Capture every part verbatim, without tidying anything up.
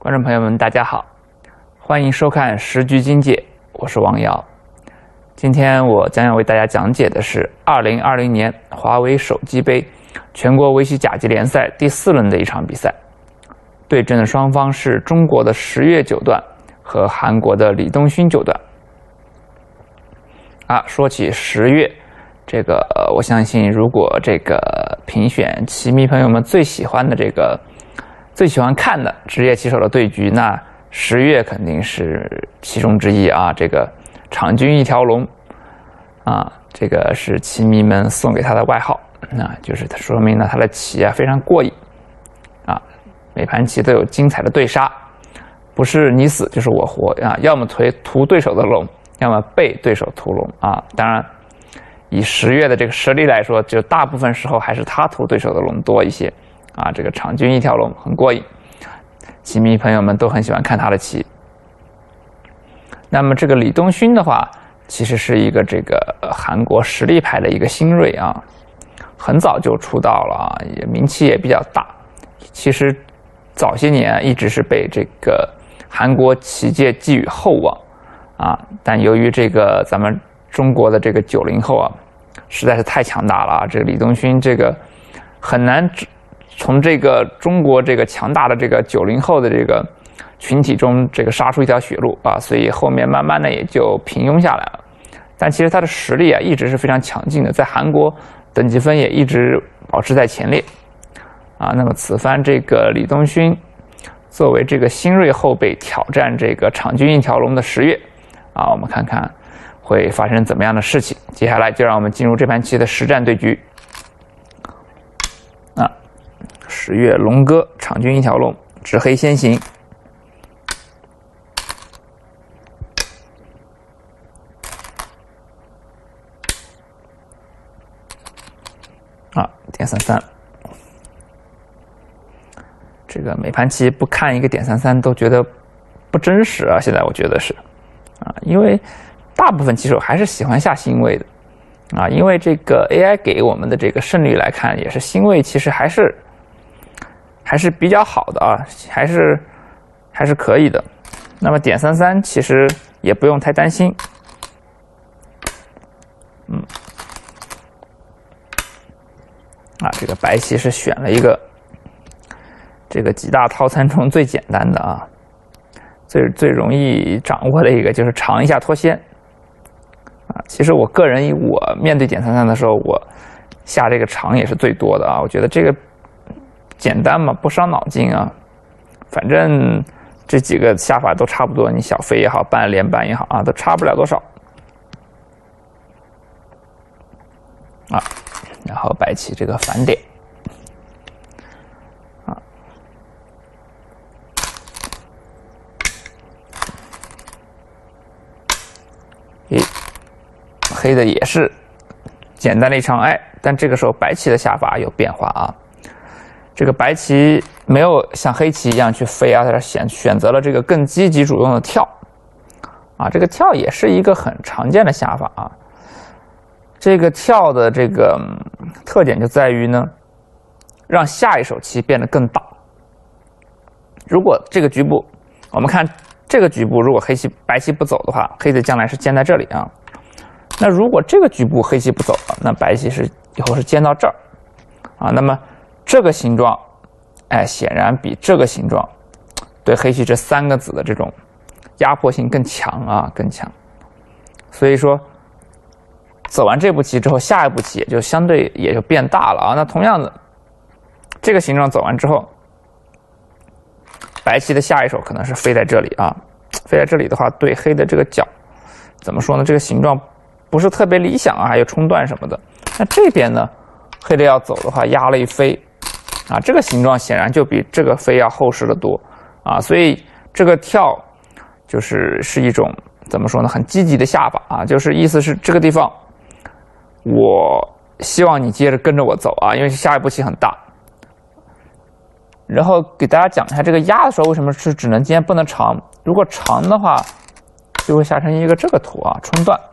观众朋友们，大家好，欢迎收看《时局经解》，我是王瑶。今天我将要为大家讲解的是二零二零年华为手机杯全国围棋甲级联赛第四轮的一场比赛，对阵的双方是中国的十月九段和韩国的李东勋九段。啊，说起十月，这个、呃、我相信，如果这个评选棋迷朋友们最喜欢的这个。最喜欢看的职业棋手的对局，那十月肯定是其中之一啊。这个场均一条龙啊，这个是棋迷们送给他的外号，那就是说明了他的棋啊非常过瘾啊，每盘棋都有精彩的对杀，不是你死就是我活啊，要么屠屠对手的龙，要么被对手屠龙啊。当然，以十月的这个实力来说，就大部分时候还是他屠对手的龙多一些。啊，这个场均一条龙很过瘾，棋迷朋友们都很喜欢看他的棋。那么这个李东勋的话，其实是一个这个韩国实力派的一个新锐啊，很早就出道了啊，也名气也比较大。其实早些年一直是被这个韩国棋界寄予厚望啊，但由于这个咱们中国的这个九零后啊，实在是太强大了啊，这个李东勋这个很难从这个中国这个强大的这个九零后的这个群体中，这个杀出一条血路啊，所以后面慢慢的也就平庸下来了。但其实他的实力啊，一直是非常强劲的，在韩国等级分也一直保持在前列啊。那么此番这个李东勋作为这个新锐后辈挑战这个场均一条龙的十月啊，我们看看会发生怎么样的事情。接下来就让我们进入这盘棋的实战对局。啊，十月龙哥场均一条龙，执黑先行。啊，点三三。这个每盘棋不看一个点三三都觉得不真实啊！现在我觉得是啊，因为大部分棋手还是喜欢下星位的。啊，因为这个 A I 给我们的这个胜率来看，也是星位其实还是还是比较好的啊，还是还是可以的。那么点三三其实也不用太担心，嗯，啊，这个白棋是选了一个这个几大套餐中最简单的啊，最最容易掌握的一个就是长一下脱先。啊，其实我个人我面对点三三的时候，我下这个长也是最多的啊。我觉得这个简单嘛，不伤脑筋啊。反正这几个下法都差不多，你小飞也好，半连半也好啊，都差不了多少。啊，然后白棋这个反点。啊，诶。黑的也是简单的一场爱，但这个时候白棋的下法有变化啊。这个白棋没有像黑棋一样去飞啊，它选选择了这个更积极主动的跳啊。这个跳也是一个很常见的下法啊。这个跳的这个、嗯、特点就在于呢，让下一手棋变得更大。如果这个局部，我们看这个局部，如果黑棋白棋不走的话，黑子将来是尖在这里啊。那如果这个局部黑棋不走了，那白棋是以后是尖到这儿，啊，那么这个形状，哎，显然比这个形状对黑棋这三个子的这种压迫性更强啊，更强。所以说，走完这步棋之后，下一步棋也就相对也就变大了啊。那同样的，这个形状走完之后，白棋的下一手可能是飞在这里啊，飞在这里的话，对黑的这个角，怎么说呢？这个形状不是特别理想啊，还有冲断什么的。那这边呢，黑的要走的话，压了一飞，啊，这个形状显然就比这个飞要厚实得多啊，所以这个跳就是是一种怎么说呢，很积极的下法啊，就是意思是这个地方，我希望你接着跟着我走啊，因为下一步棋很大。然后给大家讲一下这个压的时候为什么是只能尖不能长，如果长的话，就会下成一个这个图啊，冲断。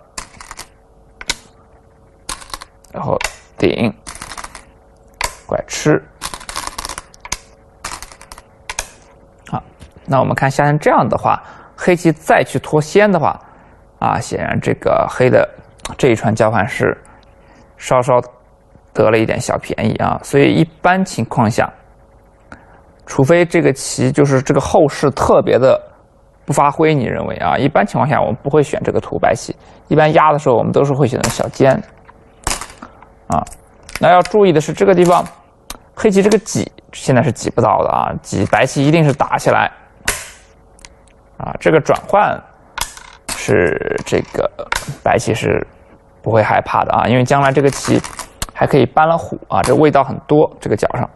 然后顶拐吃，啊， 那我们看下线这样的话，黑棋再去脱先的话，啊，显然这个黑的这一串交换是稍稍得了一点小便宜啊。所以一般情况下，除非这个棋就是这个后势特别的不发挥，你认为啊？一般情况下我们不会选这个图白棋，一般压的时候我们都是会选择小尖啊。那要注意的是这个地方，黑棋这个挤现在是挤不到的啊，挤白棋一定是打起来啊。这个转换是这个白棋是不会害怕的啊，因为将来这个棋还可以搬了虎啊，这味道很多这个角上。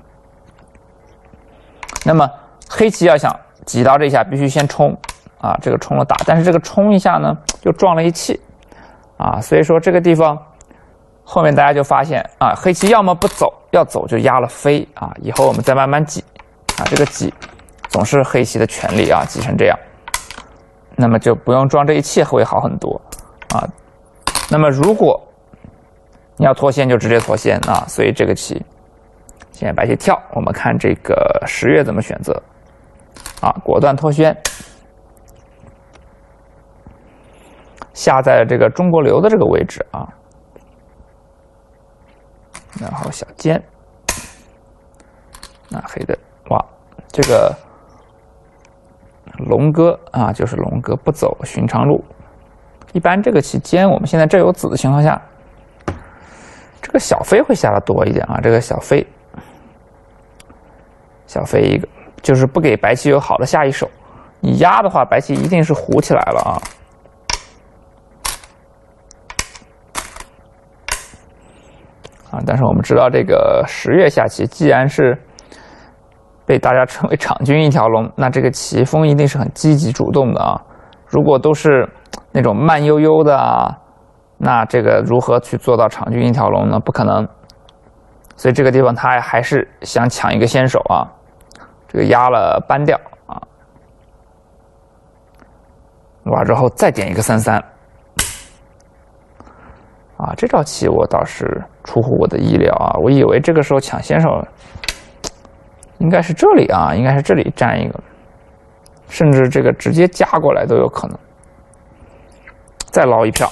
那么黑棋要想挤到这一下，必须先冲啊，这个冲了打，但是这个冲一下呢，又撞了一气啊，所以说这个地方后面大家就发现啊，黑棋要么不走，要走就压了飞啊，以后我们再慢慢挤啊，这个挤总是黑棋的权利啊，挤成这样，那么就不用撞这一气会好很多啊。那么如果你要脱先就直接脱先啊，所以这个棋现在白棋跳，我们看这个十月怎么选择啊，果断脱先，下在了这个中国流的这个位置啊，然后小尖，那黑的哇，这个龙哥啊，就是龙哥不走寻常路。一般这个棋尖，我们现在这有子的情况下，这个小飞会下的多一点啊。这个小飞，小飞一个，就是不给白棋有好的下一手。你压的话，白棋一定是糊起来了啊。啊，但是我们知道这个十月下棋，既然是被大家称为场均一条龙，那这个棋风一定是很积极主动的啊。如果都是那种慢悠悠的啊，那这个如何去做到场均一条龙呢？不可能。所以这个地方他还是想抢一个先手啊，这个压了扳掉啊，完之后再点一个三三。啊，这招棋我倒是出乎我的意料啊！我以为这个时候抢先手应该是这里啊，应该是这里占一个，甚至这个直接加过来都有可能。再捞一票，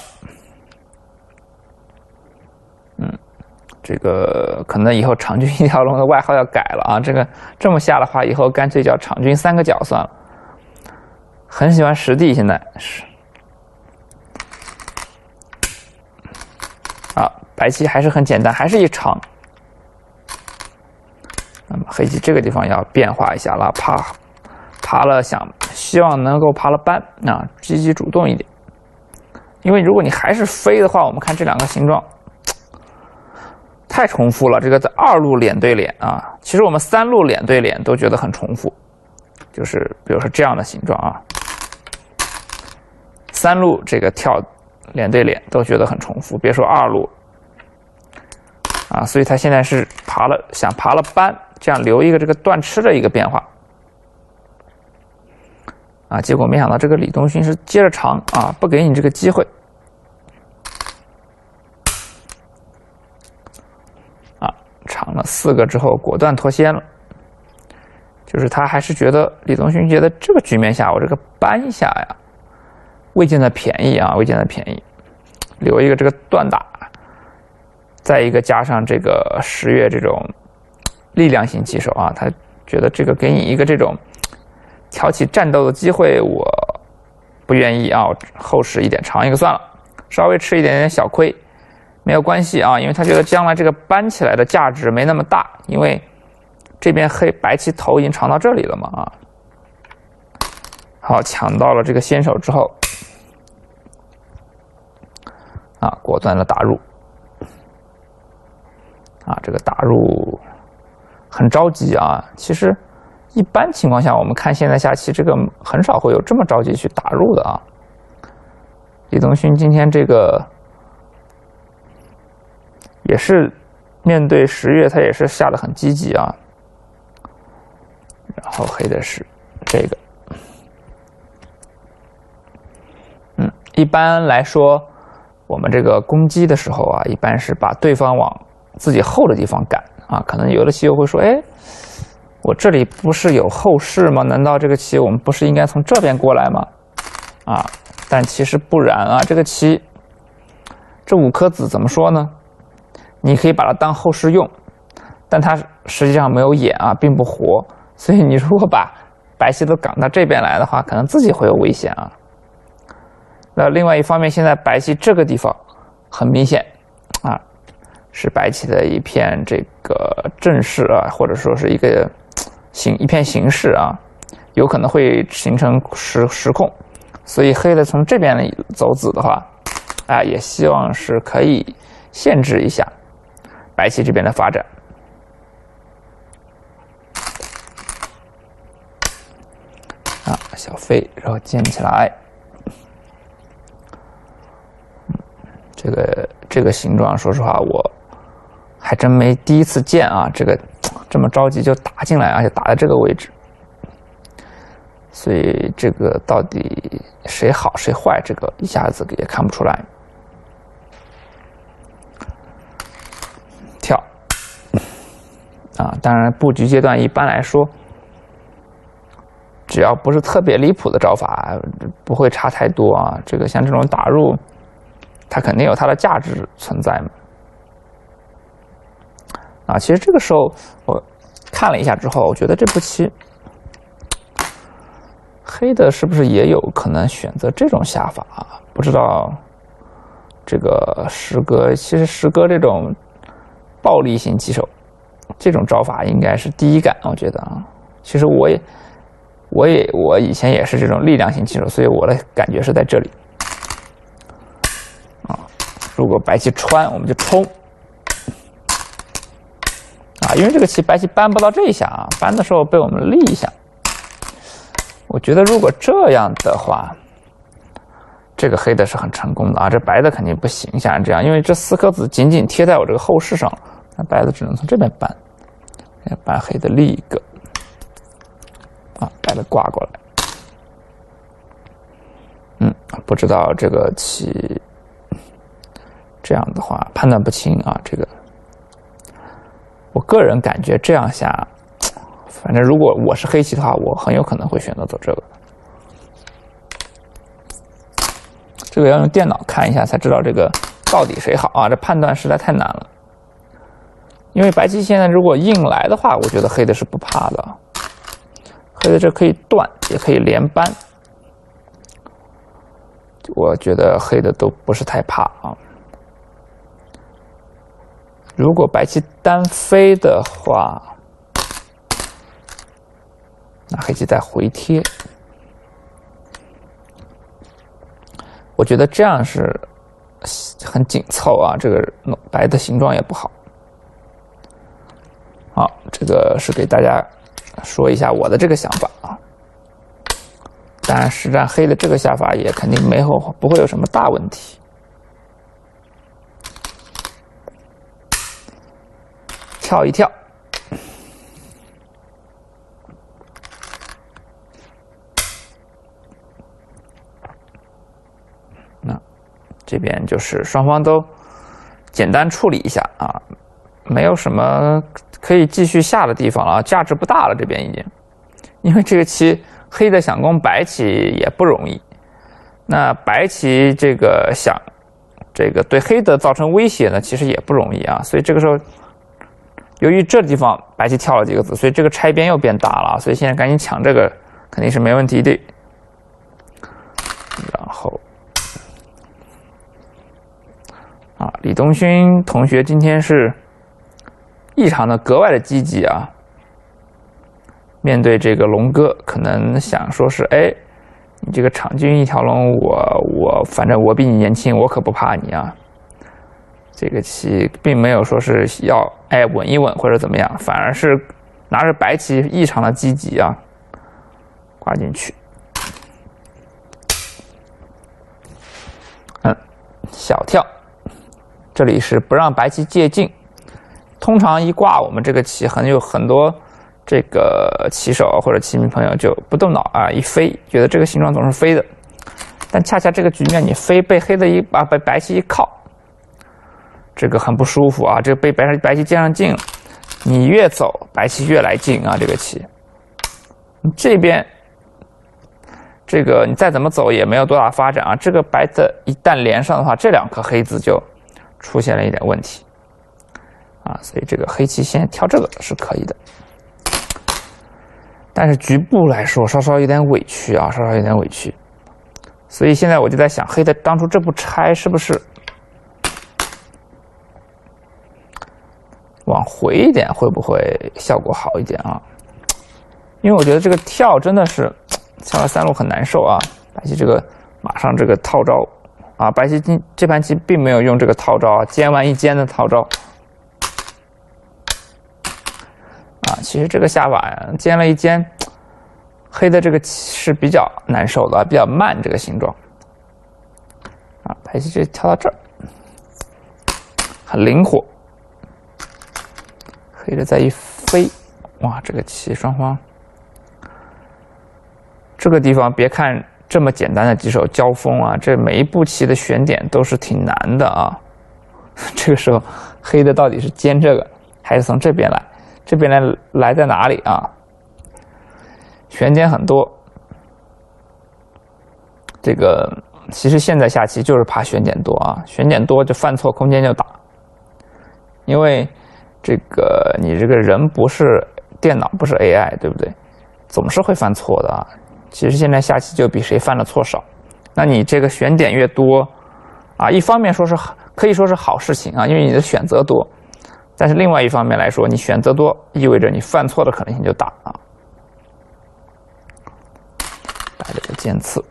嗯，这个可能以后场均一条龙的外号要改了啊！这个这么下的话，以后干脆叫场均三个角算了。很喜欢实地，现在是。啊，白棋还是很简单，还是一长。那么黑棋这个地方要变化一下了，爬爬了想希望能够爬了扳啊，积极主动一点。因为如果你还是飞的话，我们看这两个形状太重复了。这个在二路脸对脸啊，其实我们三路脸对脸都觉得很重复，就是比如说这样的形状啊，三路这个跳。脸对脸都觉得很重复，别说二路啊，所以他现在是爬了，想爬了扳，这样留一个这个断吃的一个变化啊，结果没想到这个李东勋是接着长啊，不给你这个机会啊，长了四个之后果断脱先了，就是他还是觉得李东勋觉得这个局面下我这个扳一下呀。未见得便宜啊，未见得便宜，留一个这个断打，再一个加上这个十月这种力量型棋手啊，他觉得这个给你一个这种挑起战斗的机会，我不愿意啊，后使一点长一个算了，稍微吃一点点小亏没有关系啊，因为他觉得将来这个扳起来的价值没那么大，因为这边黑白棋头已经长到这里了嘛啊，好，抢到了这个先手之后。啊，果断的打入，啊，这个打入很着急啊。其实，一般情况下，我们看现在下棋，这个很少会有这么着急去打入的啊。李东勋今天这个也是面对十月，他也是下得很积极啊。然后黑的是这个，嗯，一般来说。我们这个攻击的时候啊，一般是把对方往自己后的地方赶啊。可能有的棋友会说，哎， 我这里不是有后势吗？难道这个棋我们不是应该从这边过来吗？啊，但其实不然啊，这个棋，这五颗子怎么说呢？你可以把它当后势用，但它实际上没有眼啊，并不活，所以你如果把白棋都赶到这边来的话，可能自己会有危险啊。那另外一方面，现在白棋这个地方很明显啊，是白棋的一片这个阵势啊，或者说是一个形一片形势啊，有可能会形成失失控，所以黑的从这边走子的话，啊，也希望是可以限制一下白棋这边的发展。啊，小飞，然后建起来。这个这个形状，说实话，我还真没第一次见啊！这个这么着急就打进来，而且打在这个位置，所以这个到底谁好谁坏，这个一下子也看不出来。跳啊！当然，布局阶段一般来说，只要不是特别离谱的招法，不会差太多啊。这个像这种打入，它肯定有它的价值存在嘛。啊，其实这个时候我看了一下之后，我觉得这步棋黑的是不是也有可能选择这种下法啊？不知道这个石哥，其实石哥这种暴力型棋手，这种招法应该是第一感，我觉得啊。其实我也，我也，我以前也是这种力量型棋手，所以我的感觉是在这里。啊，如果白棋穿，我们就冲。啊，因为这个棋白棋搬不到这一下啊，搬的时候被我们立一下。我觉得如果这样的话，这个黑的是很成功的啊，这白的肯定不行，像这样，因为这四颗子紧紧贴在我这个后势上，那白的只能从这边搬，搬黑的立一个，啊，白的挂过来。嗯，不知道这个棋这样的话判断不清啊，这个。我个人感觉这样下，反正如果我是黑棋的话，我很有可能会选择走这个。这个要用电脑看一下才知道这个到底谁好啊！这判断实在太难了。因为白棋现在如果硬来的话，我觉得黑的是不怕的。黑的这可以断，也可以连扳，我觉得黑的都不是太怕啊。如果白棋单飞的话，那黑棋再回贴，我觉得这样是很紧凑啊，这个白的形状也不好。好，这个是给大家说一下我的这个想法啊。当然，实战黑的这个下法也肯定没有不会有什么大问题。跳一跳，那这边就是双方都简单处理一下啊，没有什么可以继续下的地方了，价值不大了。这边已经，因为这个棋黑的想攻白棋也不容易，那白棋这个想这个对黑的造成威胁呢，其实也不容易啊，所以这个时候。由于这地方白棋跳了几个子，所以这个拆边又变大了，所以现在赶紧抢这个肯定是没问题的。然后，啊，李东勋同学今天是异常的格外的积极啊。面对这个龙哥，可能想说是，哎，你这个场均一条龙，我我反正我比你年轻，我可不怕你啊。这个棋并没有说是要哎稳一稳或者怎么样，反而是拿着白棋异常的积极啊，挂进去。嗯，小跳，这里是不让白棋借镜。通常一挂，我们这个棋很有很多这个棋手或者棋迷朋友就不动脑啊，一飞，觉得这个形状总是飞的。但恰恰这个局面，你飞被黑的一啊被白棋一靠。这个很不舒服啊！这个被白白棋接上镜， 你越走，白棋越来劲啊，这个棋。这边这个你再怎么走也没有多大发展啊。这个白的一旦连上的话，这两颗黑子就出现了一点问题啊，所以这个黑棋先跳这个是可以的。但是局部来说，稍稍有点委屈啊，稍稍有点委屈。所以现在我就在想，黑的当初这步拆是不是往回一点，会不会效果好一点啊？因为我觉得这个跳真的是跳了三路很难受啊。白棋这个马上这个套招啊，白棋今这盘棋并没有用这个套招啊，尖完一尖的套招啊。其实这个下法呀，尖了一尖，黑的这个棋是比较难受的，比较慢这个形状啊。白棋这跳到这儿，很灵活。黑的再一飞，哇，这个棋双方这个地方别看这么简单的几手交锋啊，这每一步棋的选点都是挺难的啊。这个时候黑的到底是尖这个还是从这边来？这边来来在哪里啊？选点很多。这个其实现在下棋就是怕选点多啊，选点多就犯错空间就大。因为这个你这个人不是电脑，不是 A I， 对不对？总是会犯错的啊。其实现在下棋就比谁犯的错少。那你这个选点越多啊，一方面说是可以说是好事情啊，因为你的选择多。但是另外一方面来说，你选择多意味着你犯错的可能性就大啊。白这个尖刺，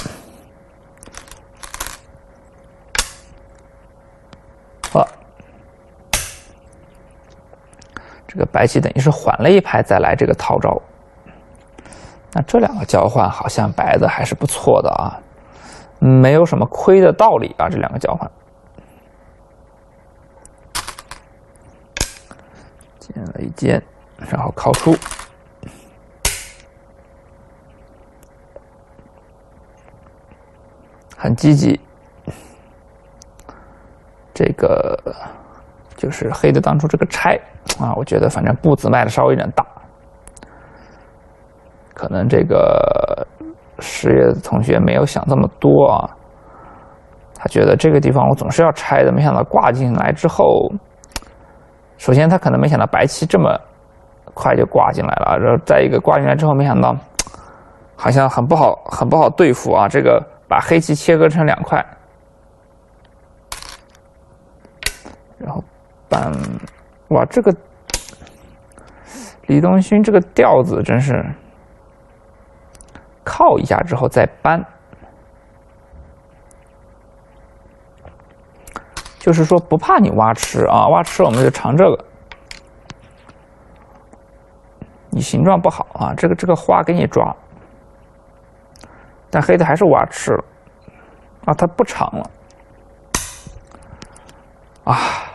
好，这个白棋等于是缓了一拍再来这个套招。那这两个交换好像白的还是不错的啊，没有什么亏的道理啊，这两个交换。尖了一尖，然后靠出，很积极。这个就是黑的当初这个拆啊，我觉得反正步子迈的稍微有点大。可能这个十月的同学没有想这么多啊，他觉得这个地方我总是要拆的，没想到挂进来之后，首先他可能没想到白棋这么快就挂进来了，然后再一个挂进来之后，没想到好像很不好，很不好对付啊。这个把黑棋切割成两块，然后搬，哇，这个李东勋这个调子真是。靠一下之后再搬，就是说不怕你挖吃啊，挖吃我们就尝这个。你形状不好啊，这个这个花给你抓，但黑的还是挖吃了啊，它不长了啊。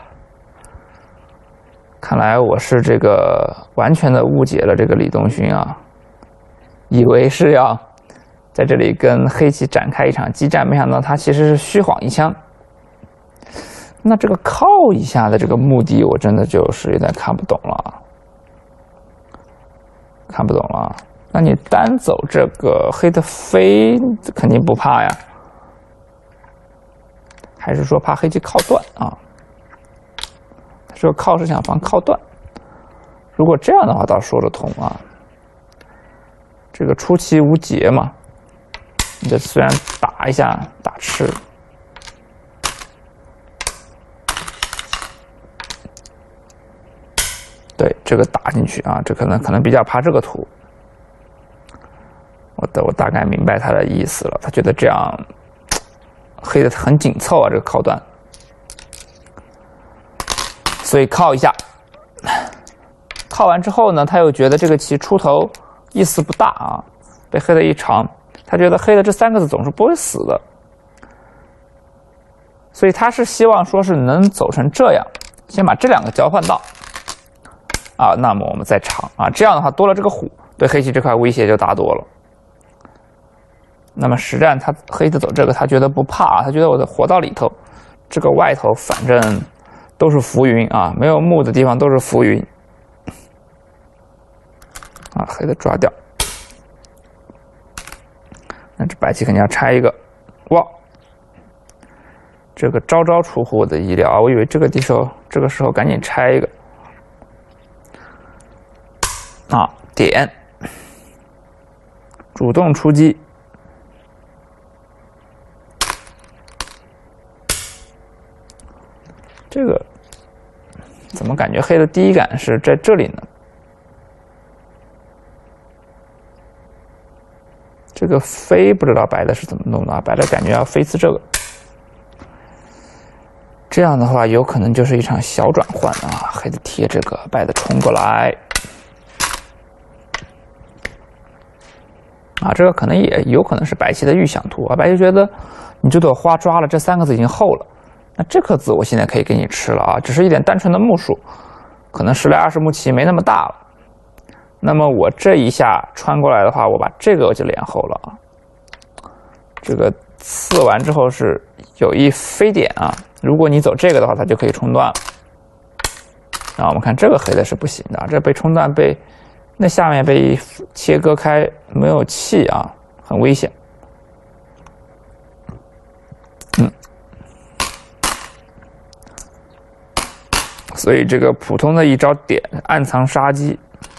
看来我是这个完全的误解了这个李东勋啊。以为是要在这里跟黑棋展开一场激战，没想到他其实是虚晃一枪。那这个靠一下的这个目的，我真的就是有点看不懂了，看不懂了。那你单走这个黑的飞，肯定不怕呀？还是说怕黑棋靠断啊？这个靠是想防靠断，如果这样的话，倒说得通啊。这个出其无劫嘛，你这虽然打一下打吃，对这个打进去啊，这可能可能比较怕这个图。我的我大概明白他的意思了，他觉得这样黑的很紧凑啊，这个靠断，所以靠一下，靠完之后呢，他又觉得这个棋出头。意思不大啊，被黑的一长，他觉得黑的这三个子总是不会死的，所以他是希望说是能走成这样，先把这两个交换到，啊，那么我们再长啊，这样的话多了这个虎，对黑棋这块威胁就大多了。那么实战他黑的走这个，他觉得不怕啊，他觉得我的活到里头，这个外头反正都是浮云啊，没有木的地方都是浮云。 啊，黑的抓掉。那这白棋肯定要拆一个，哇！这个招招出乎我的意料啊！我以为这个地时候这个时候赶紧拆一个啊，点，主动出击。这个怎么感觉黑的第一感是在这里呢？这个飞不知道白的是怎么弄的啊？白的感觉要飞刺这个，这样的话有可能就是一场小转换啊！黑的贴这个，白的冲过来，啊，这个可能也有可能是白棋的预想图啊！白棋觉得你这朵花抓了，这三个子已经厚了。那这颗子我现在可以给你吃了啊，只是一点单纯的目数，可能十来二十目棋没那么大了。那么我这一下穿过来的话，我把这个我就连厚了啊。这个刺完之后是有一飞点啊，如果你走这个的话，它就可以冲断了。那我们看这个黑的是不行的，这被冲断被那下面被切割开，没有气啊，很危险。嗯。所以这个普通的一招点暗藏杀机，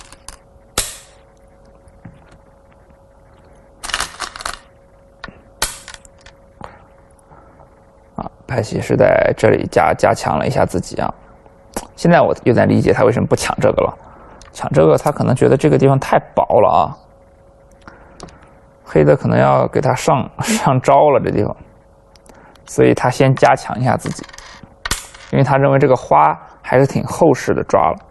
啊，白棋是在这里加加强了一下自己啊。现在我有点理解他为什么不抢这个了，抢这个他可能觉得这个地方太薄了啊，黑的可能要给他上上招了这地方，所以他先加强一下自己，因为他认为这个花还是挺厚实的抓了。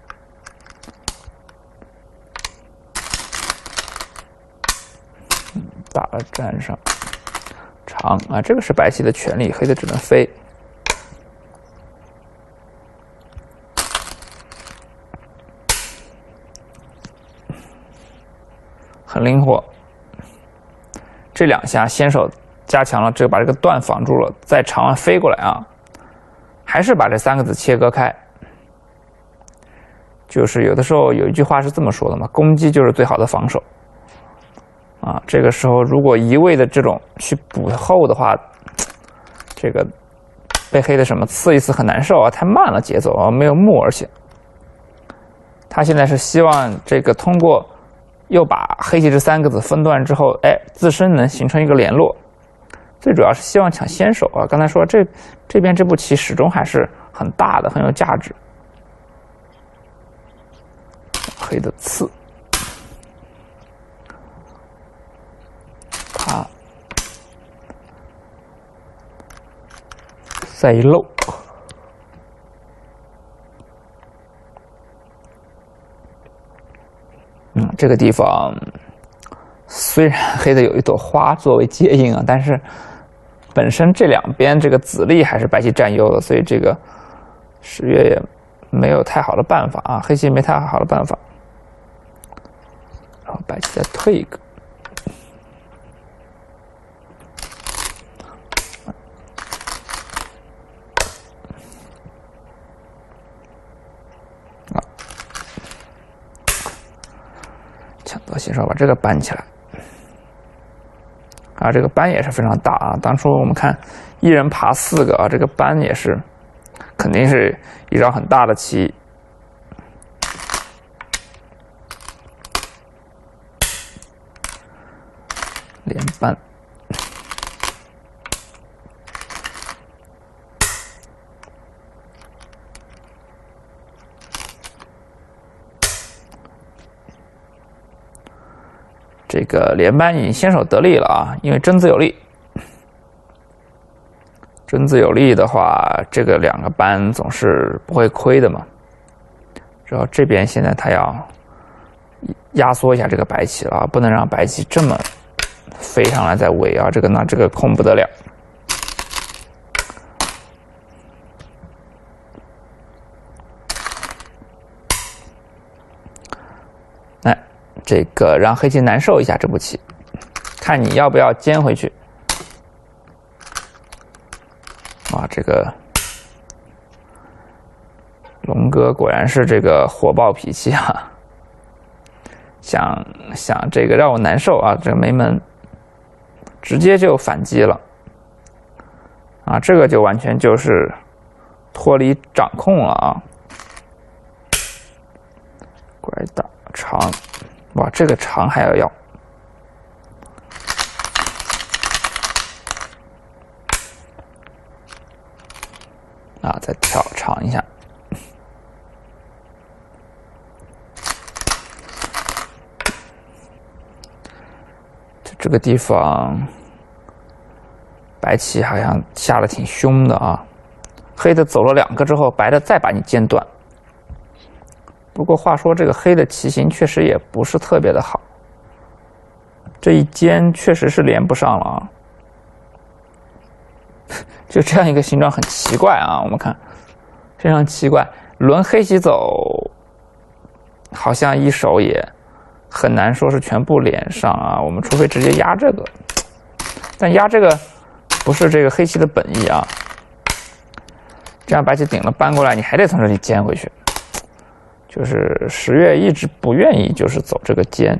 打了粘上长啊，这个是白棋的权利，黑的只能飞。很灵活，这两下先手加强了，这个把这个段防住了，再长完飞过来啊。还是把这三个子切割开，就是有的时候有一句话是这么说的嘛，攻击就是最好的防守啊。这个时候如果一味的这种去补后的话，这个被黑的什么刺一次很难受啊，太慢了节奏啊，没有目，而且他现在是希望这个通过又把黑棋这三个子分段之后，哎，自身能形成一个联络。最主要是希望抢先手啊！刚才说这这边这步棋始终还是很大的，很有价值。黑的刺，他再一漏，嗯，这个地方虽然黑的有一朵花作为接应啊，但是本身这两边这个子力还是白棋占优的，所以这个十月也没有太好的办法啊，黑棋没太好的办法。然后白棋再退一个，啊，抢夺先手把这个搬起来。啊，这个班也是非常大啊！当初我们看一人爬四个啊，这个班也是肯定是一张很大的棋。连班，这个连班已经先手得力了啊，因为真子有力。真子有力的话，这个两个班总是不会亏的嘛。然后这边现在他要压缩一下这个白棋了啊，不能让白棋这么飞上来再围啊，这个那这个控不得了。来，这个让黑棋难受一下这步棋，看你要不要尖回去。哇，这个龙哥果然是这个火爆脾气啊！ 想想这个让我难受啊，这个没门，直接就反击了，啊，这个就完全就是脱离掌控了啊。拐打长，哇，这个长还要要。啊，再跳长一下，这个地方白棋好像下的挺凶的啊，黑的走了两个之后，白的再把你尖断。不过话说，这个黑的棋形确实也不是特别的好，这一尖确实是连不上了啊。就这样一个形状很奇怪啊，我们看非常奇怪。轮黑棋走，好像一手也很难说是全部连上啊。我们除非直接压这个，但压这个不是这个黑棋的本意啊。这样白棋顶了搬过来，你还得从这里尖回去。就是十月一直不愿意就是走这个尖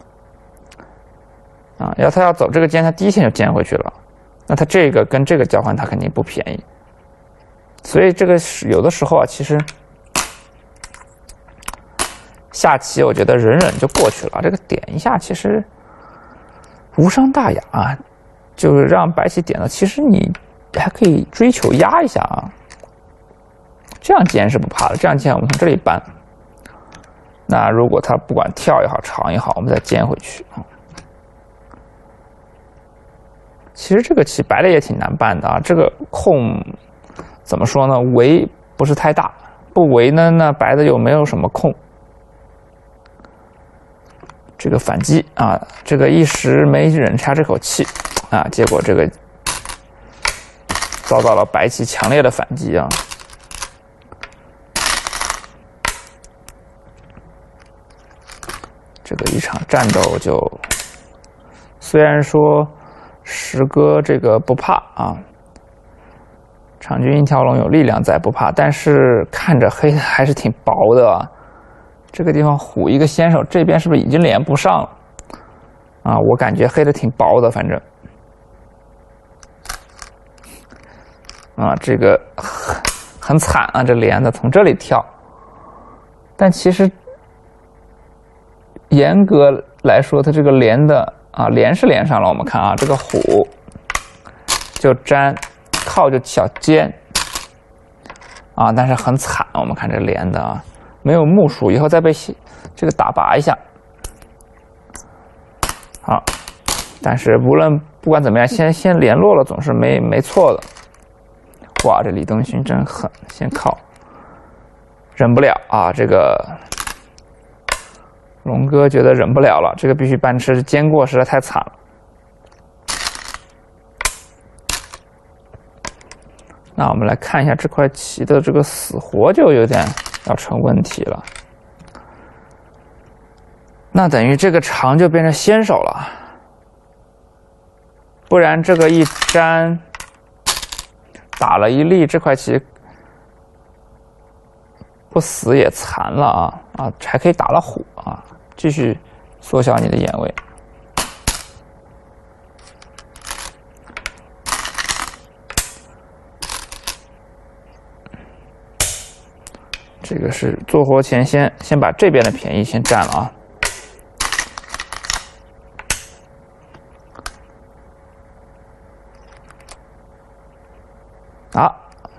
啊，要他要走这个尖，他第一线就尖回去了。那他这个跟这个交换，他肯定不便宜，所以这个有的时候啊，其实下棋我觉得忍忍就过去了，这个点一下其实无伤大雅啊，就是让白棋点了，其实你还可以追求压一下啊，这样尖是不怕的，这样尖我们从这里搬，那如果他不管跳也好，长也好，我们再尖回去啊。其实这个棋白的也挺难办的啊，这个空怎么说呢？围不是太大，不围呢，那白的又没有什么空。这个反击啊，这个一时没忍下这口气啊，结果这个遭到了白棋强烈的反击啊。这个一场战斗就虽然说。石哥这个不怕啊，场均一条龙有力量在不怕，但是看着黑的还是挺薄的啊。这个地方虎一个先手，这边是不是已经连不上了啊？我感觉黑的挺薄的，反正啊，这个很很惨啊，这连的从这里跳，但其实严格来说，它这个连的。啊，连是连上了，我们看啊，这个虎就粘，靠就小尖啊，但是很惨，我们看这连的啊，没有目数，以后再被这个打拔一下，好，但是无论不管怎么样，先先联络了总是没没错的。哇，这李东勋真狠，先靠，忍不了啊，这个。龙哥觉得忍不了了，这个必须搬吃，煎过实在太惨了。那我们来看一下这块棋的这个死活就有点要成问题了。那等于这个长就变成先手了，不然这个一粘打了一力，这块棋不死也残了啊啊，还可以打了虎啊。继续缩小你的眼位，这个是做活前先先把这边的便宜先占了啊。啊，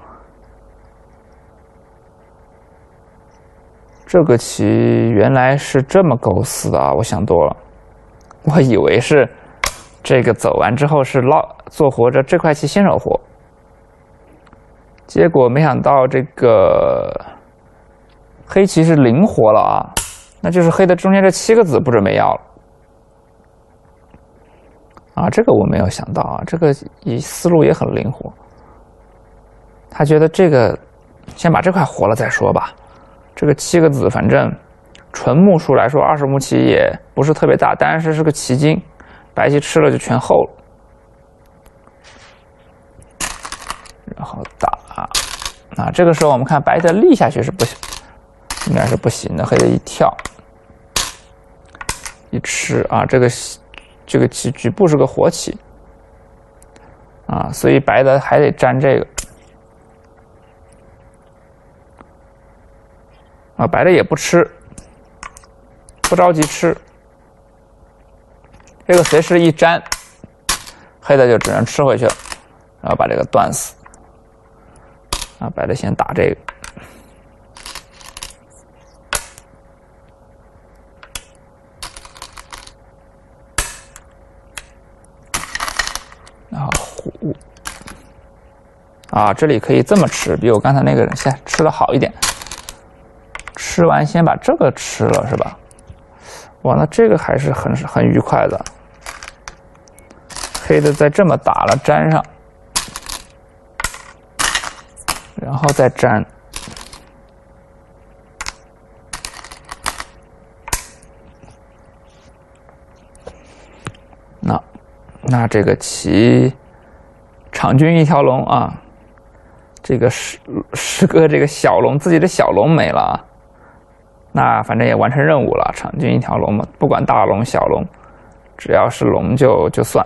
这个棋原来是这么构思的啊！我想多了，我以为是这个走完之后是捞做活着这块棋先手活，结果没想到这个黑棋是灵活了啊，那就是黑的中间这七个子不准备要了啊！这个我没有想到啊，这个以思路也很灵活，他觉得这个先把这块活了再说吧。这个七个子，反正纯目数来说，二十目棋也不是特别大，但是是个棋筋，白棋吃了就全厚了。然后打啊，这个时候我们看白的立下去是不行，应该是不行的，黑的一跳， 一吃啊，这个这个棋局部是个活棋啊，所以白的还得粘这个啊，白的也不吃，不着急吃，这个随时一粘，黑的就只能吃回去了，然后把这个断死啊，白的先打这个。然后虎啊，这里可以这么吃，比我刚才那个人先吃的好一点。吃完先把这个吃了是吧？哇，那这个还是很很愉快的。黑的再这么打了，粘上，然后再粘。那那这个棋场均一条龙啊，这个十十个这个小龙，自己的小龙没了啊。那反正也完成任务了，场均一条龙嘛，不管大龙小龙，只要是龙就就算。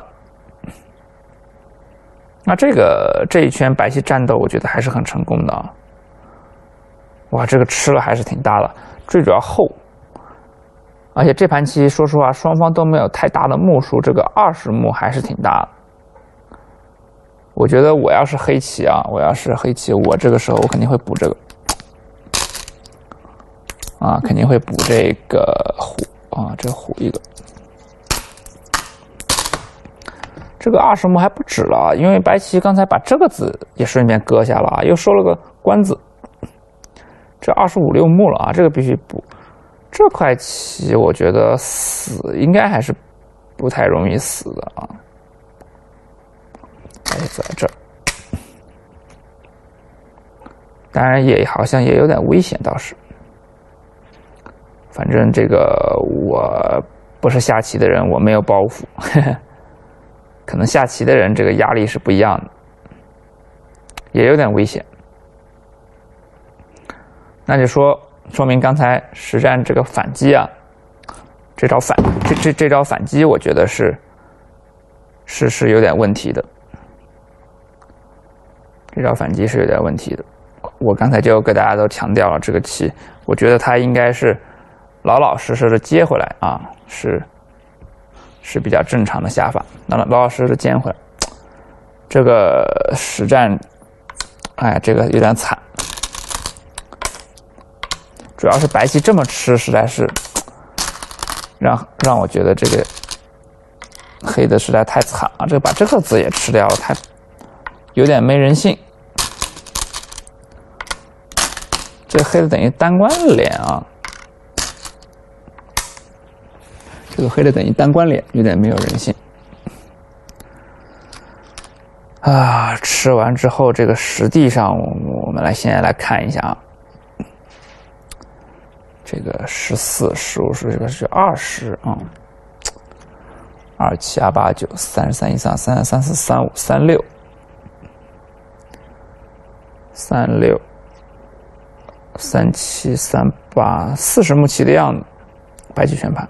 那这个这一圈白棋战斗，我觉得还是很成功的啊。哇，这个吃了还是挺大的，最主要厚。而且这盘棋说实话，双方都没有太大的目数，这个二十目还是挺大的。我觉得我要是黑棋啊，我要是黑棋，我这个时候我肯定会补这个。啊，肯定会补这个虎啊，这个虎一个，这个二十目还不止了，因为白棋刚才把这个子也顺便割下了啊，又收了个官子，这二十五六目了啊，这个必须补。这块棋我觉得死应该还是不太容易死的啊，哎，在这儿，当然也好像也有点危险倒是。反正这个我不是下棋的人，我没有包袱，呵呵，可能下棋的人这个压力是不一样的，也有点危险。那就说说明刚才实战这个反击啊，这招反这这这招反击，我觉得是是是有点问题的，这招反击是有点问题的。我刚才就给大家都强调了，这个棋，我觉得它应该是老老实实的接回来啊，是是比较正常的下法。那老老实实的接回来，这个实战，哎，这个有点惨。主要是白棋这么吃，实在是让让我觉得这个黑的实在太惨了。这个把这个子也吃掉了，太有点没人性。这个黑的等于单关脸啊。这个黑的等于单关脸，有点没有人性啊！吃完之后，这个实地上，我们来现在来看一下啊，这个十四、十五是这个是二十啊，二七二八九三十三一三三三四三五三六三六三七三八四十目棋的样子，白棋全盘。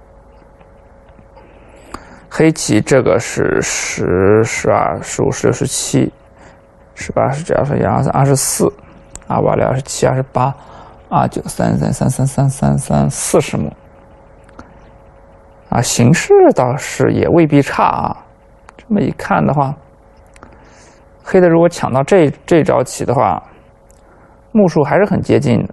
黑棋这个是十、十二、十五、十六、十七、十八、十九、二十一、二十三、二十四、二八六、二十七、二十八、二九、三三、三三、三三、三四十目啊，形势倒是也未必差啊。这么一看的话，黑的如果抢到这这招棋的话，目数还是很接近的。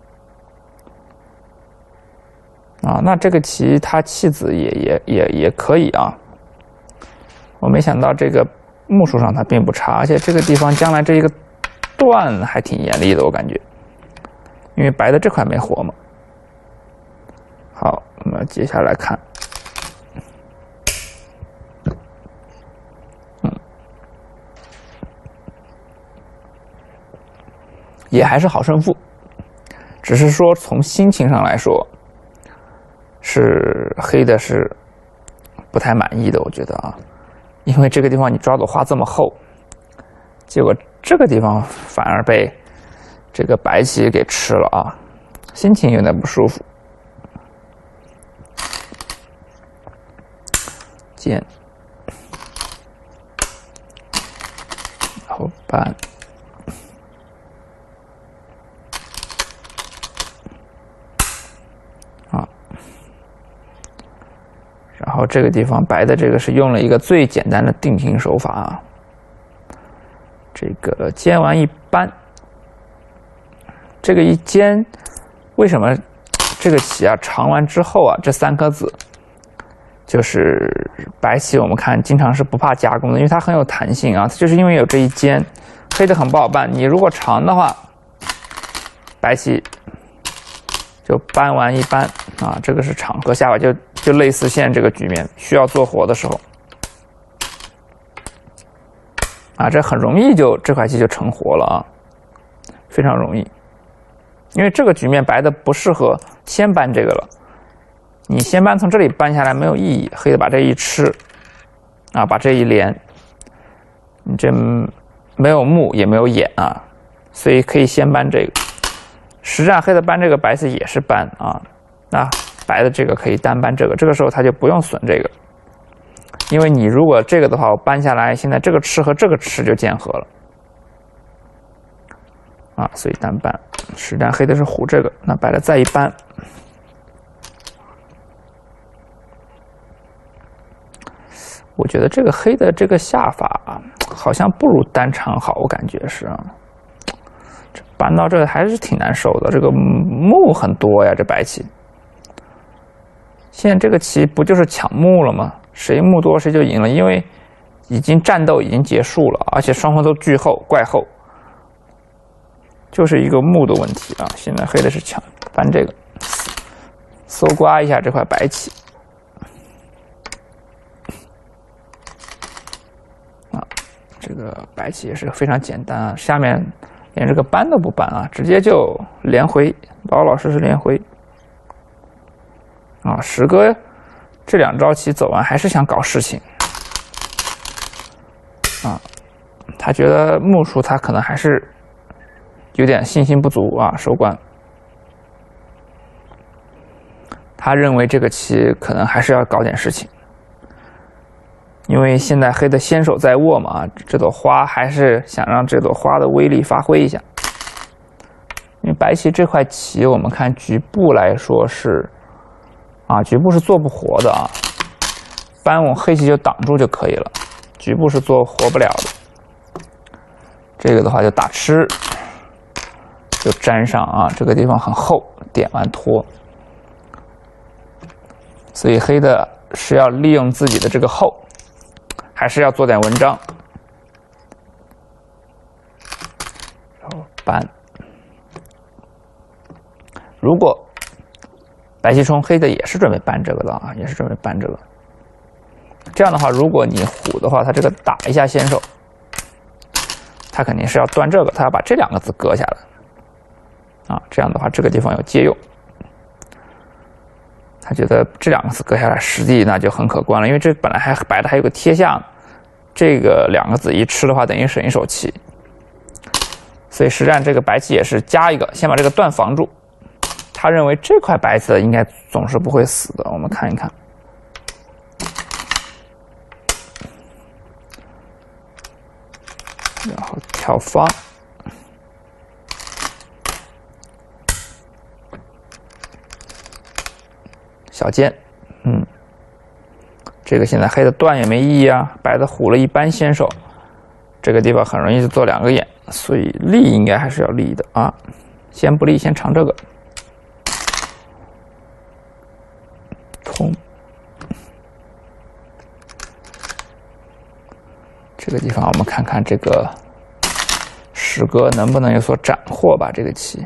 啊，那这个棋它弃子也也也也可以啊。我没想到这个目数上它并不差，而且这个地方将来这一个断还挺严厉的，我感觉，因为白的这块没活嘛。好，我们接下来看，嗯，也还是好胜负，只是说从心情上来说。是黑的是不太满意的，我觉得啊，因为这个地方你抓子画这么厚，结果这个地方反而被这个白棋给吃了啊，心情有点不舒服。 尖，然后搬，啊，然后这个地方白的这个是用了一个最简单的定型手法啊，这个尖完一扳，这个一尖，为什么这个棋啊长完之后啊，这三颗子就是白棋，我们看经常是不怕加工的，因为它很有弹性啊，就是因为有这一尖，黑的很不好办。你如果长的话，白棋就扳完一扳啊，这个是长和下法，就就类似现在这个局面，需要做活的时候啊，这很容易就这块棋就成活了啊，非常容易。因为这个局面白的不适合先搬这个了，你先搬从这里搬下来没有意义，黑的把这一吃，啊，把这一连，你这没有目也没有眼啊，所以可以先搬这个。实战黑的搬这个，白棋也是搬啊，那白的这个可以单搬这个，这个时候他就不用损这个，因为你如果这个的话，我搬下来，现在这个吃和这个吃就见合了。啊，所以单搬，实战黑的是虎这个，那白的再一搬，我觉得这个黑的这个下法好像不如单长好，我感觉是啊，这搬到这个还是挺难受的，这个目很多呀，这白棋。现在这个棋不就是抢目了吗？谁目多谁就赢了，因为已经战斗已经结束了，而且双方都巨厚怪厚。就是一个目的问题啊！现在黑的是抢搬这个，搜刮一下这块白棋啊，这个白棋也是非常简单啊，下面连这个搬都不搬啊，直接就连回，老老实实连回啊。石哥这两招棋走完还是想搞事情啊，他觉得目数他可能还是有点信心不足啊，收官。他认为这个棋可能还是要搞点事情，因为现在黑的先手在握嘛，这朵花还是想让这朵花的威力发挥一下。因为白棋这块棋，我们看局部来说是啊，局部是做不活的啊，搬我黑棋就挡住就可以了，局部是做活不了的。这个的话就打吃。就粘上啊，这个地方很厚，点完脱，所以黑的是要利用自己的这个厚，还是要做点文章，然后搬。如果白棋冲，黑的也是准备搬这个的啊，也是准备搬这个。这样的话，如果你虎的话，他这个打一下先手，他肯定是要断这个，他要把这两个子割下来。啊，这样的话，这个地方有借用，他觉得这两个子割下来，实际那就很可观了，因为这本来还白的还有个贴下，这个两个子一吃的话，等于省一手棋，所以实战这个白棋也是加一个，先把这个断防住。他认为这块白棋应该总是不会死的，我们看一看，然后跳方。小尖，嗯，这个现在黑的断也没意义啊，白的虎了一般先手，这个地方很容易就做两个眼，所以立应该还是要立的啊。先不立，先尝这个通，这个地方我们看看这个石哥能不能有所斩获吧？这个棋，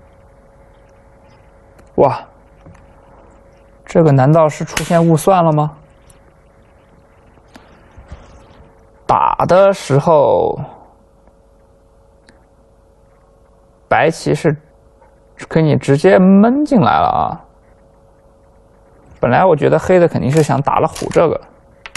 哇！这个难道是出现误算了吗？打的时候，白棋是给你直接闷进来了啊！本来我觉得黑的肯定是想打了虎这个，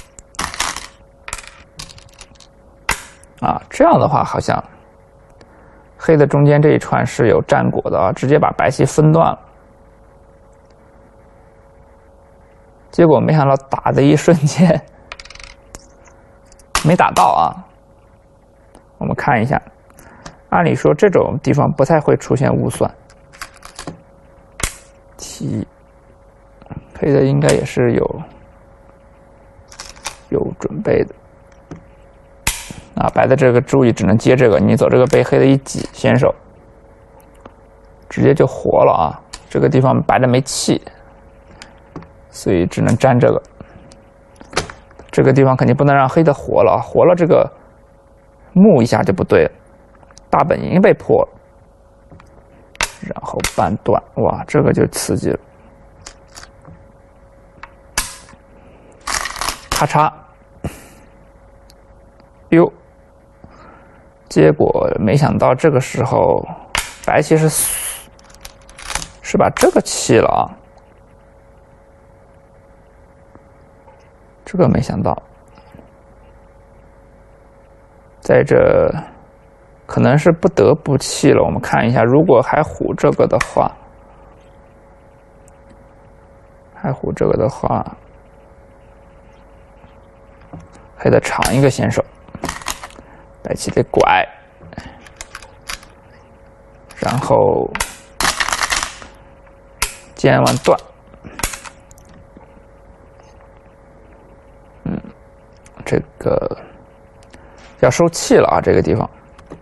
啊，这样的话好像黑的中间这一串是有战果的啊，直接把白棋分断了。结果没想到打的一瞬间， 没打到啊。我们看一下，按理说这种地方不太会出现误算。题，黑的应该也是有有准备的。啊，白的这个注意只能接这个，你走这个被黑的一挤，先手直接就活了啊。这个地方白的没气，所以只能粘这个。这个地方肯定不能让黑的活了，活了这个木一下就不对了，大本营被破了，然后半断，哇，这个就刺激了，咔嚓，哟，结果没想到这个时候白棋是是把这个弃了啊。这个没想到，在这可能是不得不弃了。我们看一下，如果还虎这个的话，还虎这个的话，黑的长一个先手，白棋得拐，然后尖完断。这个要收气了啊！这个地方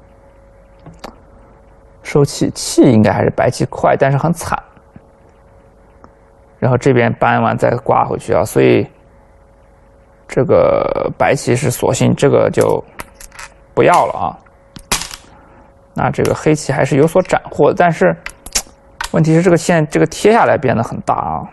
收气，气应该还是白棋快，但是很惨。然后这边扳完再挂回去啊，所以这个白棋是索性这个就不要了啊。那这个黑棋还是有所斩获，但是问题是这个线这个贴下来变得很大啊。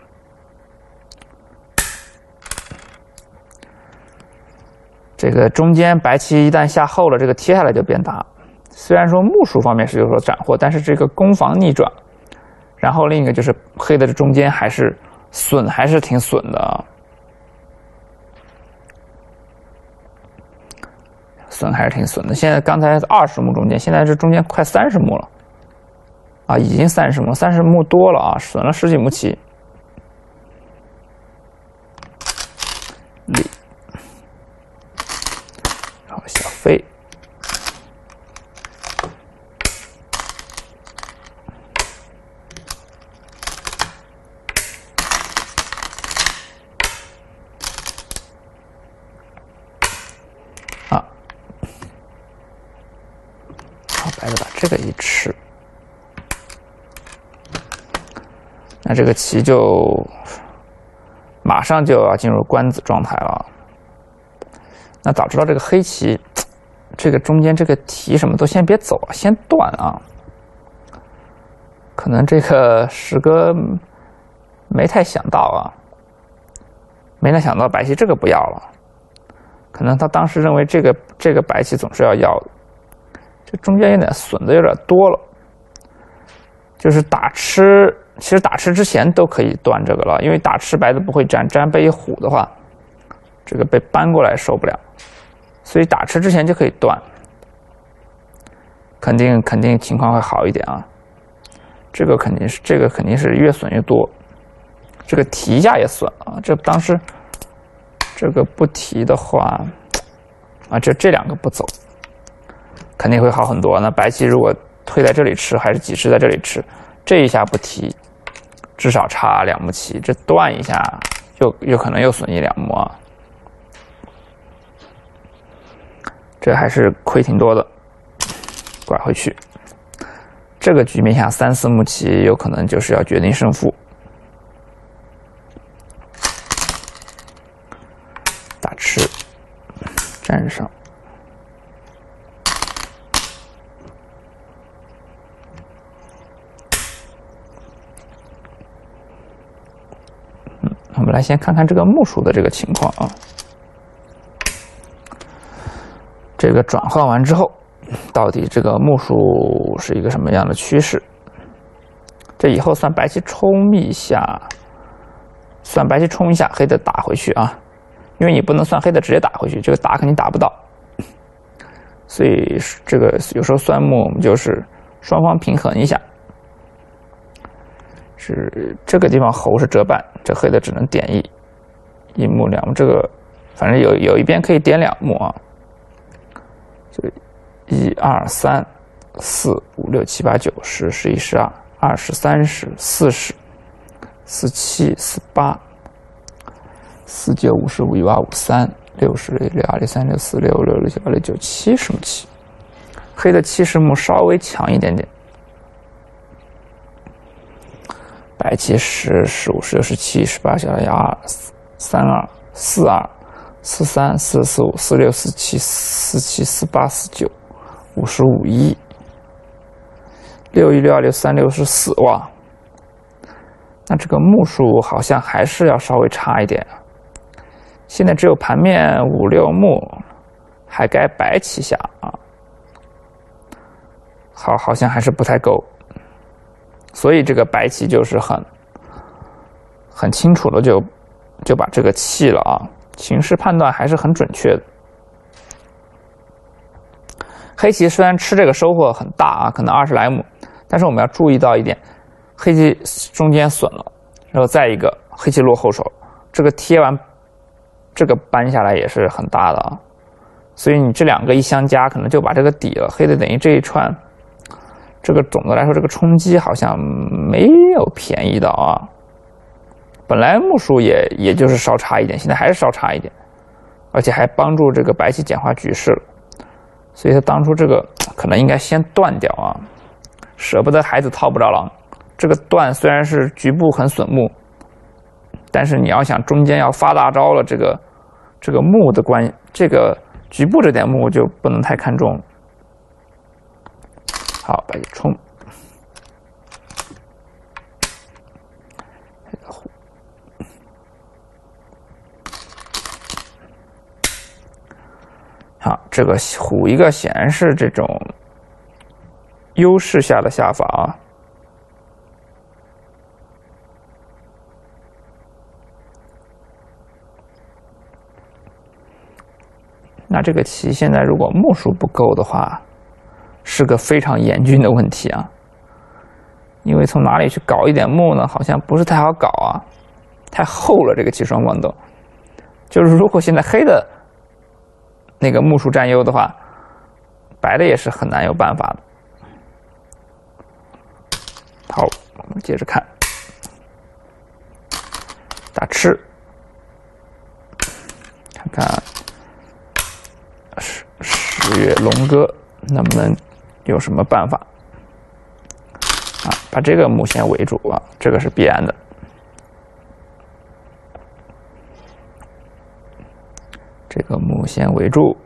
这个中间白棋一旦下厚了，这个贴下来就变大。虽然说目数方面是有所斩获，但是这个攻防逆转，然后另一个就是黑的这中间还是损，还是挺损的啊，损还是挺损的。现在刚才二十目中间，现在这中间快三十目了，啊，已经三十目，三十目多了啊，损了十几目棋。里。小飞，啊，好，白的把这个一吃，那这个棋就马上就要进入官子状态了。那早知道这个黑棋，这个中间这个提什么都先别走啊，先断啊。可能这个石哥没太想到啊，没太想到白棋这个不要了。可能他当时认为这个这个白棋总是要要的，这中间有点损的有点多了。就是打吃，其实打吃之前都可以断这个了，因为打吃白的不会粘，粘被一虎的话，这个被扳过来受不了。所以打吃之前就可以断，肯定肯定情况会好一点啊。这个肯定是这个肯定是越损越多，这个提一下也损啊。这当时这个不提的话，啊，这这两个不走，肯定会好很多。那白棋如果推在这里吃，还是几吃在这里吃，这一下不提，至少差两目棋，这断一下又有可能又损一两目啊。这还是亏挺多的，拐回去。这个局面下三四目棋有可能就是要决定胜负。打吃，粘上。嗯，我们来先看看这个目数的这个情况啊。这个转换完之后，到底这个目数是一个什么样的趋势？这以后算白棋冲一下，算白棋冲一下，黑的打回去啊，因为你不能算黑的直接打回去，这个打肯定打不到，所以这个有时候算目我们就是双方平衡一下，是这个地方猴是折半，这黑的只能点一，一目两目，这个反正有有一边可以点两目啊。 就一二三四五六七八九十十一十二二十三十四十四七四八四九五十五一八五三六十六二六三六四六六六九二六九七十目棋，黑的七十目稍微强一点点。白棋十十五十六十七十八小一二三二四二四三四四五四六四七四七四八四九五十五一六一六二六三六十四哇，那这个目数好像还是要稍微差一点。现在只有盘面五六目，还该白棋下啊，好，好像还是不太够。所以这个白棋就是很很清楚的就就把这个弃了啊，形势判断还是很准确的。黑棋虽然吃这个收获很大啊，可能二十来目，但是我们要注意到一点，黑棋中间损了，然后再一个黑棋落后手，这个贴完这个搬下来也是很大的啊，所以你这两个一相加，可能就把这个抵了。黑的等于这一串。这个总的来说，这个冲击好像没有便宜到啊。本来目数也也就是稍差一点，现在还是稍差一点，而且还帮助这个白棋简化局势了。所以他当初这个可能应该先断掉啊，舍不得孩子套不着狼。这个断虽然是局部很损目，但是你要想中间要发大招了，这个这个目的关，这个局部这点目就不能太看重。好，白棋冲，好，这个虎一个显然是这种优势下的下法啊。那这个棋现在如果目数不够的话，是个非常严峻的问题啊，因为从哪里去搞一点目呢？好像不是太好搞啊，太厚了。这个棋双方都，就是如果现在黑的那个目数占优的话，白的也是很难有办法的。好，我们接着看打吃，看看十十月龙哥能不能有什么办法啊？把这个目先围住啊，这个是必然的。这个目先围住，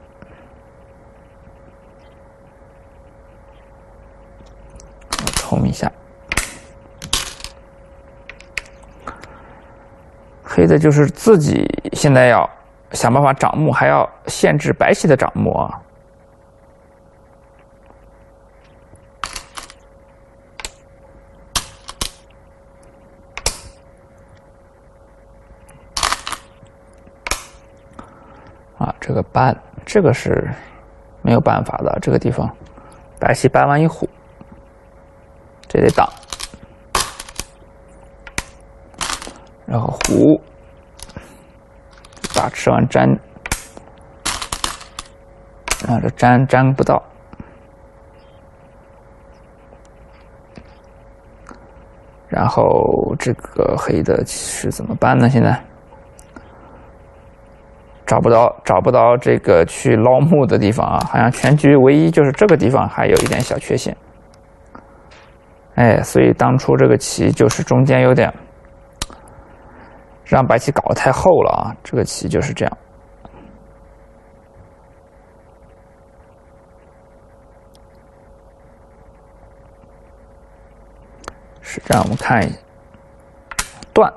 冲一下。黑的就是自己现在要想办法长目，还要限制白棋的长目啊。啊，这个搬，这个是没有办法的。这个地方，白棋搬完一虎，这得挡，然后虎打吃完粘，啊，这粘粘不到，然后这个黑的是怎么办呢？现在？找不到找不到这个去捞目的地方啊，好像全局唯一就是这个地方还有一点小缺陷。哎，所以当初这个棋就是中间有点让白棋搞得太厚了啊，这个棋就是这样。实战我们看一下断。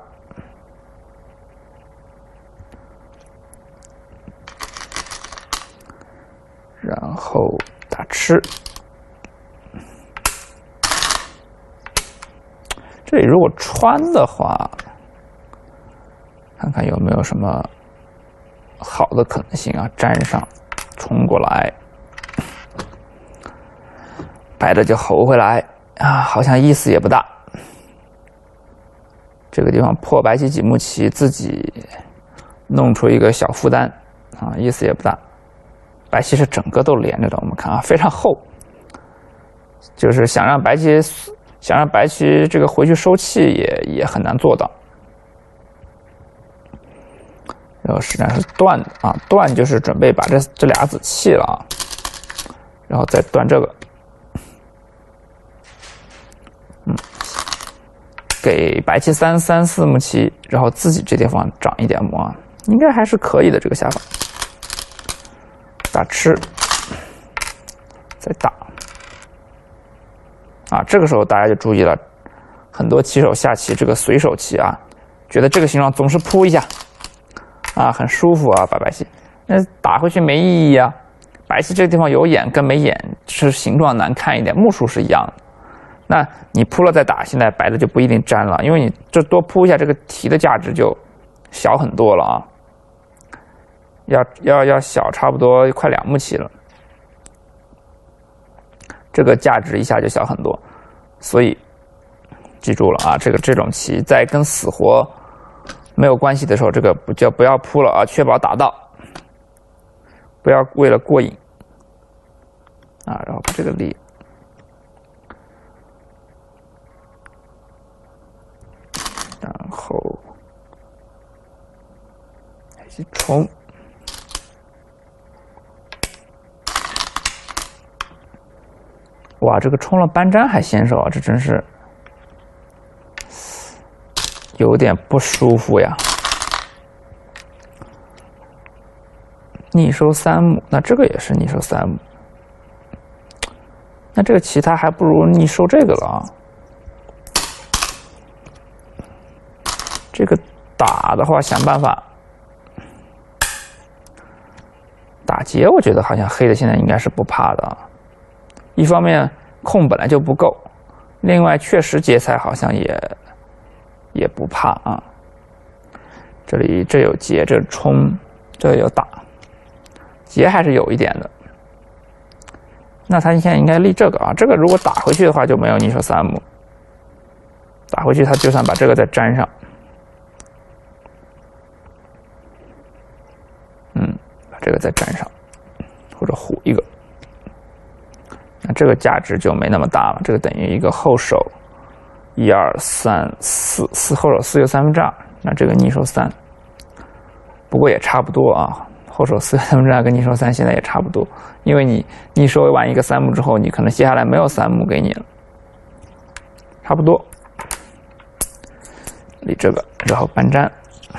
然后打吃，这里如果穿的话，看看有没有什么好的可能性啊？粘上，冲过来，白的就侯回来啊，好像意思也不大。这个地方破白棋几目棋，自己弄出一个小负担啊，意思也不大。 白棋是整个都连着的，我们看啊，非常厚，就是想让白棋想让白棋这个回去收气也也很难做到。然后实际上是断的啊，断就是准备把这这俩子弃了啊，然后再断这个，嗯，给白棋三三四目棋，然后自己这地方长一点目啊，应该还是可以的这个下法。打吃，再打啊，这个时候大家就注意了，很多棋手下棋这个随手棋啊，觉得这个形状总是扑一下。啊，很舒服啊，把白棋，那打回去没意义啊。白棋这个地方有眼跟没眼是形状难看一点，目数是一样的。那你扑了再打，现在白的就不一定粘了，因为你这多扑一下，这个提的价值就小很多了啊。要要要小差不多快两目棋了，这个价值一下就小很多。所以记住了啊，这个这种棋在跟死活没有关系的时候，这个不叫不要扑了啊，确保打到，不要为了过瘾啊，然后把这个立，然后去冲，哇，这个冲了搬粘还先手啊，这真是。有点不舒服呀，逆收三目，那这个也是逆收三目，那这个棋他还不如逆收这个了啊。这个打的话，想办法打劫，我觉得好像黑的现在应该是不怕的啊。一方面空本来就不够，另外确实劫财好像也。也不怕啊，这里这有劫，这冲，这有打，劫还是有一点的。那他现在应该立这个啊，这个如果打回去的话就没有逆手三目，打回去他就算把这个再粘上，嗯，把这个再粘上，或者虎一个，那这个价值就没那么大了，这个等于一个后手。一二三四四后手四又三分之二，那这个逆手三，不过也差不多啊。后手四又三分之二跟逆手三现在也差不多，因为你逆收完一个三目之后，你可能接下来没有三目给你了，差不多。立这个，然后搬粘。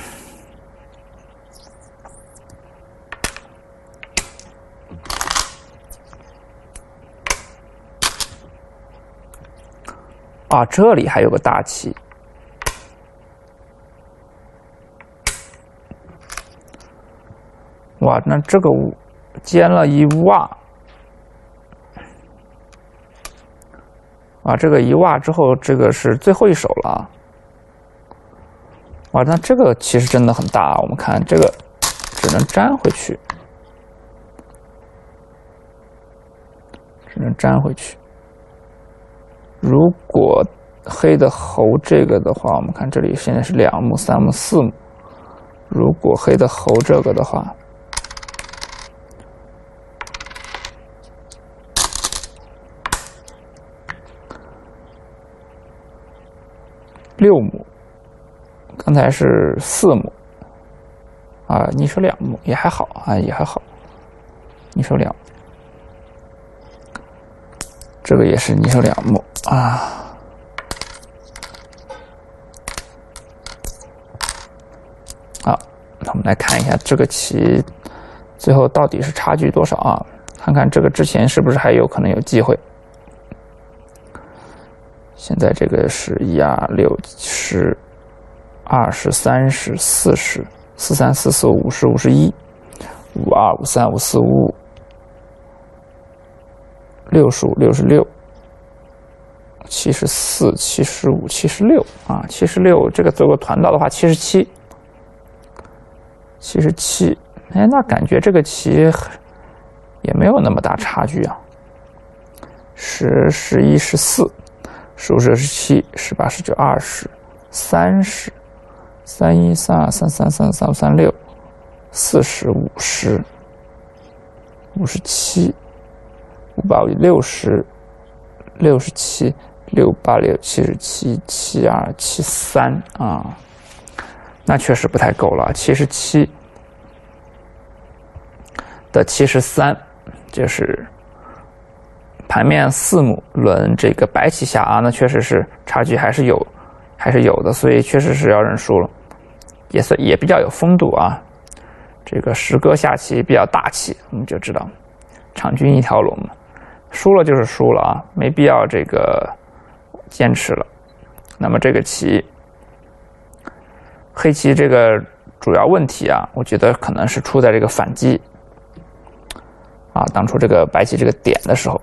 啊，这里还有个大棋，哇，那这个尖了一挖，啊，这个一挖之后，这个是最后一手了啊，哇，那这个其实真的很大啊，我们看这个只能粘回去，只能粘回去。如果黑的猴这个的话，我们看这里现在是两目、三目、四目。如果黑的猴这个的话，六目，刚才是四目，啊，逆手两目也还好啊，也还好，逆手两。这个也是逆手两目啊，好，那我们来看一下这个棋最后到底是差距多少啊？看看这个之前是不是还有可能有机会。现在这个是一二六十、二十、三十、四十、四三、四四、五十、五十一、五二、五三、五四、五五。六十五、六十六、七十四、七十五、七十六啊，七十六这个走个团道的话，七十七、七十七，哎，那感觉这个棋也没有那么大差距啊。十、十一、十四、十五、十七、十八、十九、二十、三十、三一、三二、三三、三三、三六、四十、五十。 五十七，五八五六十，六十七，六八六七十七，七二七三啊，那确实不太够了。七十七的七十三，这是盘面四目轮这个白棋下啊，那确实是差距还是有，还是有的，所以确实是要认输了，也算也比较有风度啊。这个十哥下棋比较大气，我们就知道场均一条龙嘛，输了就是输了啊，没必要这个坚持了。那么这个棋，黑棋这个主要问题啊，我觉得可能是出在这个反击啊，当初这个白棋这个点的时候，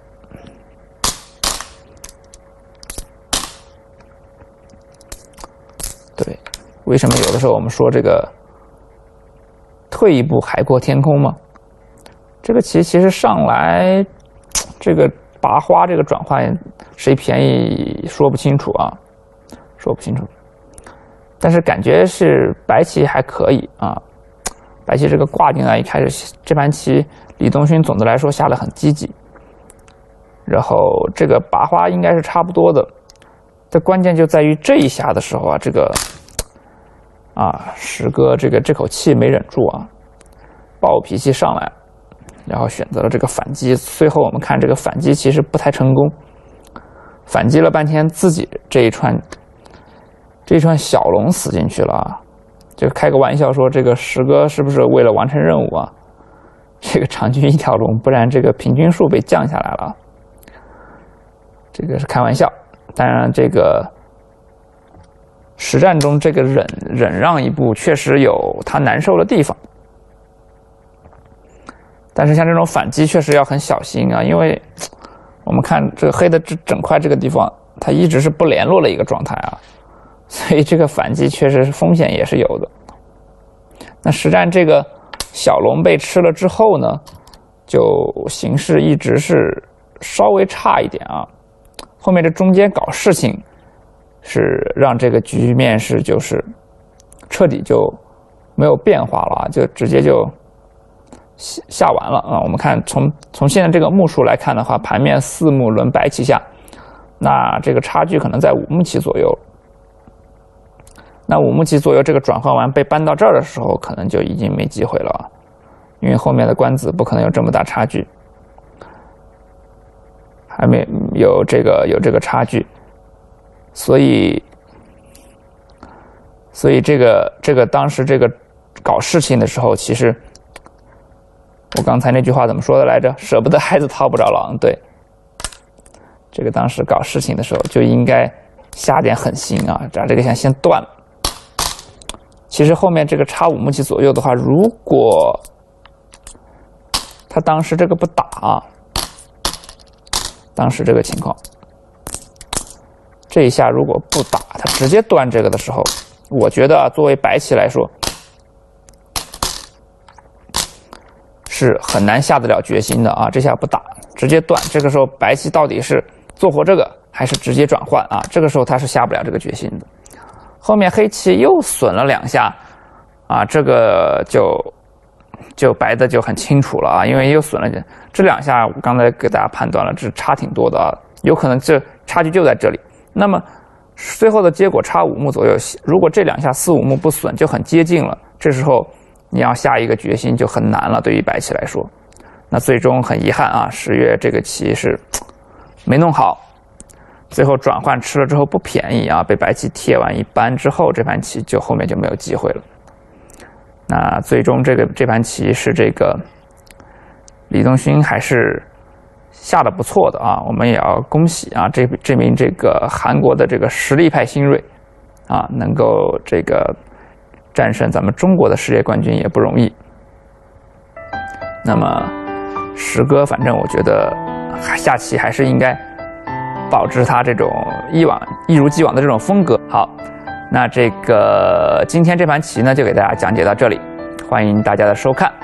对，为什么有的时候我们说这个退一步海阔天空嘛？这个棋其实上来，这个拔花这个转换谁便宜说不清楚啊，说不清楚。但是感觉是白棋还可以啊，白棋这个挂进来一开始这盘棋李东勋总的来说下得很积极，然后这个拔花应该是差不多的，这关键就在于这一下的时候啊，这个。啊，十哥这个这口气没忍住啊，暴脾气上来，然后选择了这个反击。最后我们看这个反击其实不太成功，反击了半天，自己这一串这一串小龙死进去了啊！就开个玩笑说，这个十哥是不是为了完成任务啊？这个场均一条龙，不然这个平均数被降下来了。这个是开玩笑，当然这个。实战中，这个忍忍让一步确实有他难受的地方，但是像这种反击确实要很小心啊，因为我们看这个黑的这整块这个地方，它一直是不联络的一个状态啊，所以这个反击确实是风险也是有的。那实战这个小龙被吃了之后呢，就形势一直是稍微差一点啊，后面这中间搞事情。是让这个局面是就是彻底就没有变化了啊，就直接就下下完了啊。我们看从从现在这个目数来看的话，盘面四目轮白棋下，那这个差距可能在五目棋左右。那五目棋左右这个转换完被搬到这儿的时候，可能就已经没机会了啊，因为后面的官子不可能有这么大差距，还没有这个有这个差距。所以，所以这个这个当时这个搞事情的时候，其实我刚才那句话怎么说的来着？舍不得孩子套不着狼。对，这个当时搞事情的时候就应该下点狠心啊，把这个先先断了。其实后面这个差五目棋左右的话，如果他当时这个不打啊，当时这个情况。这一下如果不打，他直接断这个的时候，我觉得啊，作为白棋来说，是很难下得了决心的啊。这下不打，直接断，这个时候白棋到底是做活这个，还是直接转换啊？这个时候他是下不了这个决心的。后面黑棋又损了两下，啊，这个就就白的就很清楚了啊，因为又损了这两下，我刚才给大家判断了，这差挺多的啊，有可能这差距就在这里。那么最后的结果差五目左右，如果这两下四五目不损，就很接近了。这时候你要下一个决心就很难了，对于白棋来说。那最终很遗憾啊，十月这个棋是没弄好，最后转换吃了之后不便宜啊，被白棋贴完一扳之后，这盘棋就后面就没有机会了。那最终这个这盘棋是这个李东勋还是下的不错的啊，我们也要恭喜啊，这这名这个韩国的这个实力派新锐啊，能够这个战胜咱们中国的世界冠军也不容易。那么石哥，反正我觉得下棋还是应该保持他这种一往一如既往的这种风格。好，那这个今天这盘棋呢，就给大家讲解到这里，欢迎大家的收看。